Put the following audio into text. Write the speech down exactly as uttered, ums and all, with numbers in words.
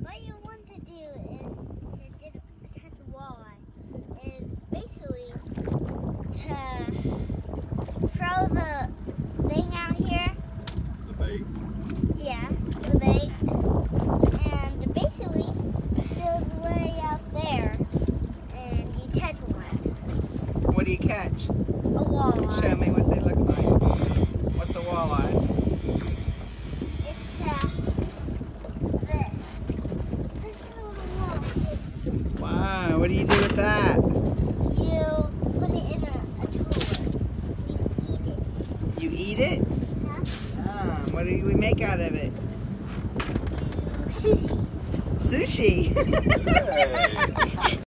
what you want to do is to did, catch a walleye is basically to throw the thing out here. The bait. Yeah, the bait, and basically goes way out there, and you catch one. What do you catch? A walleye. Show me what they look like. What's a walleye? It's uh, this. This is a little walleye. Wow, what do you do with that? You put it in a, a cooler. You eat it. You eat it? Huh? Ah, what do we make out of it? Sushi. Sushi. Hey.